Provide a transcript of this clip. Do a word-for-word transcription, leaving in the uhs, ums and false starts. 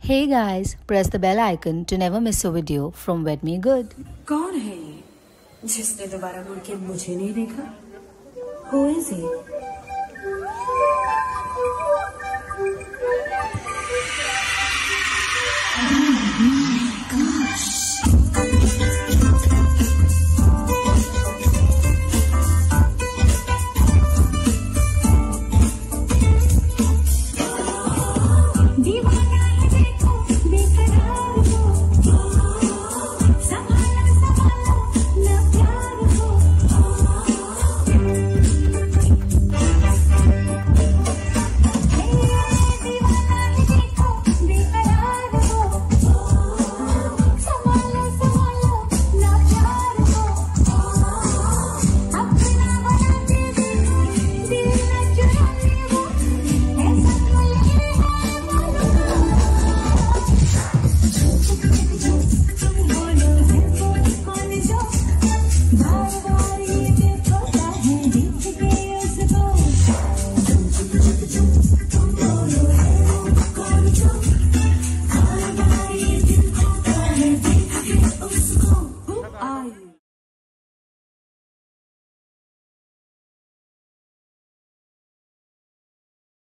Hey guys, press the bell icon to never miss a video from Wed Me Good. कौन है ये जिसने दोबारा मुड़ के मुझे नहीं देखा? Who is he? Bye.